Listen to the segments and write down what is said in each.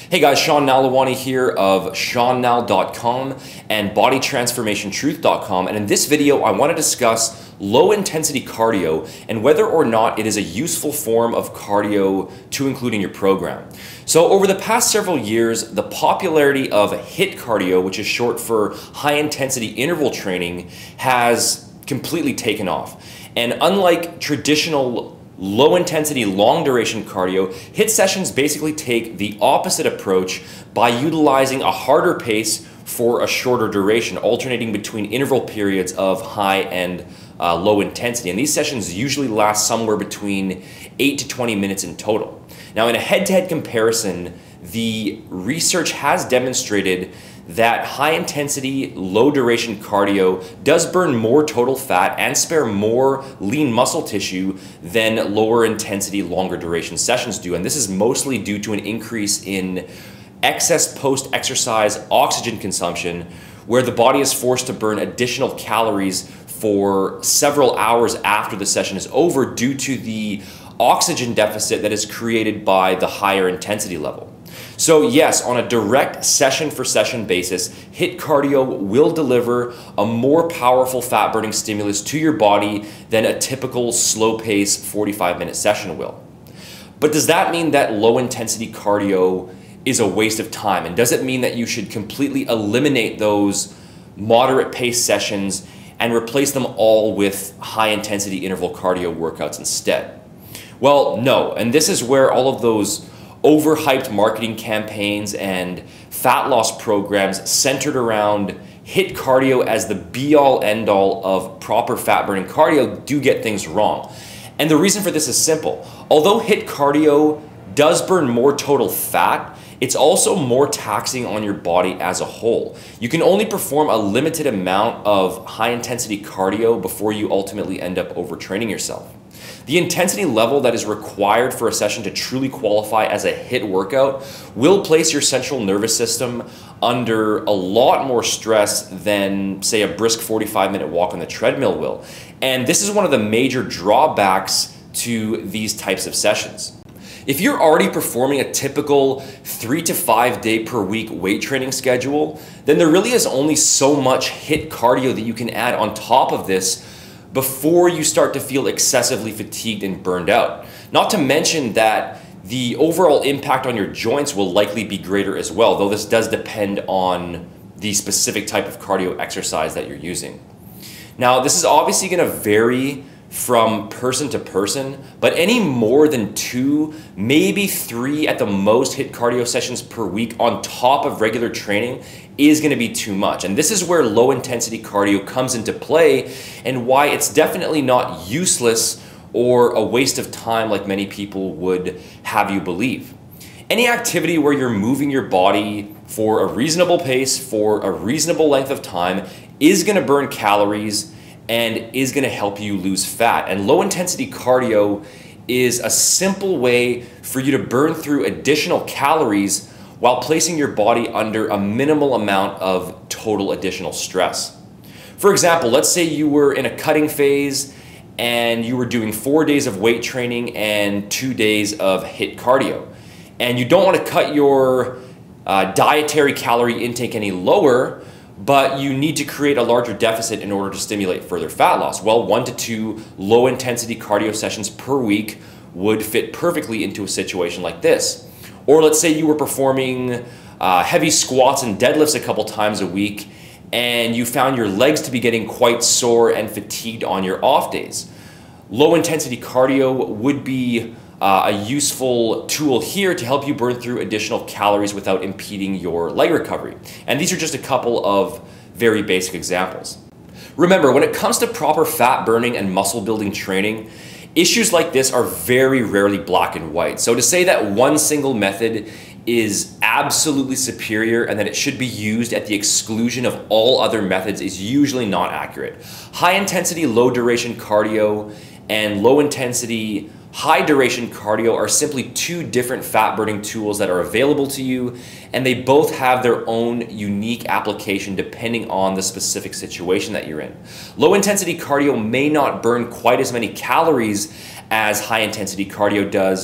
Hey guys, Sean Nalawani here of SeanNal.com and BodyTransformationTruth.com, and in this video I want to discuss low intensity cardio and whether or not it is a useful form of cardio to include in your program. So over the past several years, the popularity of HIIT cardio, which is short for high intensity interval training, has completely taken off. And unlike traditional low intensity, long duration cardio, HIIT sessions basically take the opposite approach by utilizing a harder pace for a shorter duration, alternating between interval periods of high and low intensity. And these sessions usually last somewhere between 8 to 20 minutes in total. Now, in a head-to-head comparison, the research has demonstrated that high intensity, low duration cardio does burn more total fat and spare more lean muscle tissue than lower intensity, longer duration sessions do. And this is mostly due to an increase in excess post-exercise oxygen consumption, where the body is forced to burn additional calories for several hours after the session is over due to the oxygen deficit that is created by the higher intensity level. So yes, on a direct session for session basis, HIIT cardio will deliver a more powerful fat burning stimulus to your body than a typical slow pace 45-minute session will. But does that mean that low intensity cardio is a waste of time? And does it mean that you should completely eliminate those moderate pace sessions and replace them all with high intensity interval cardio workouts instead? Well, no, and this is where all of those overhyped marketing campaigns and fat loss programs centered around HIIT cardio as the be-all end-all of proper fat-burning cardio do get things wrong. And the reason for this is simple. Although HIIT cardio does burn more total fat, it's also more taxing on your body as a whole. You can only perform a limited amount of high-intensity cardio before you ultimately end up overtraining yourself. The intensity level that is required for a session to truly qualify as a HIIT workout will place your central nervous system under a lot more stress than, say, a brisk 45-minute walk on the treadmill will. And this is one of the major drawbacks to these types of sessions. If you're already performing a typical 3 to 5 day per week weight training schedule, then there really is only so much HIIT cardio that you can add on top of this before you start to feel excessively fatigued and burned out. Not to mention that the overall impact on your joints will likely be greater as well, though this does depend on the specific type of cardio exercise that you're using. Now, this is obviously going to vary from person to person, but any more than 2, maybe 3 at the most HIIT cardio sessions per week on top of regular training is going to be too much. And this is where low intensity cardio comes into play and why it's definitely not useless or a waste of time like many people would have you believe. Any activity where you're moving your body for a reasonable pace for a reasonable length of time is going to burn calories and is going to help you lose fat. And low intensity cardio is a simple way for you to burn through additional calories while placing your body under a minimal amount of total additional stress. For example, let's say you were in a cutting phase and you were doing 4 days of weight training and 2 days of HIIT cardio. And you don't want to cut your dietary calorie intake any lower, but you need to create a larger deficit in order to stimulate further fat loss. Well, 1 to 2 low intensity cardio sessions per week would fit perfectly into a situation like this. Or let's say you were performing heavy squats and deadlifts a couple times a week and you found your legs to be getting quite sore and fatigued on your off days. Low intensity cardio would be a useful tool here to help you burn through additional calories without impeding your leg recovery. And these are just a couple of very basic examples. Remember, when it comes to proper fat burning and muscle building training, issues like this are very rarely black and white. So to say that one single method is absolutely superior and that it should be used at the exclusion of all other methods is usually not accurate. High intensity, low duration cardio and low intensity, high duration cardio are simply 2 different fat burning tools that are available to you, and they both have their own unique application depending on the specific situation that you're in. Low intensity cardio may not burn quite as many calories as high intensity cardio does,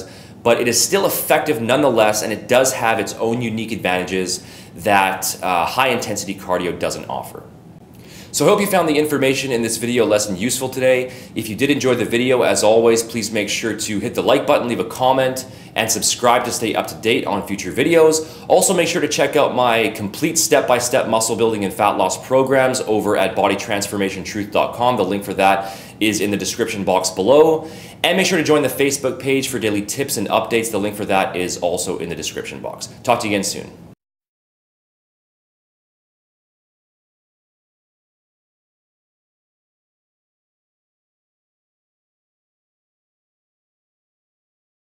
but it is still effective nonetheless, and it does have its own unique advantages that high intensity cardio doesn't offer. So I hope you found the information in this video lesson useful today. If you did enjoy the video, as always, please make sure to hit the like button, leave a comment, and subscribe to stay up to date on future videos. Also, make sure to check out my complete step-by-step muscle building and fat loss programs over at bodytransformationtruth.com. The link for that is in the description box below. And make sure to join the Facebook page for daily tips and updates. The link for that is also in the description box. Talk to you again soon.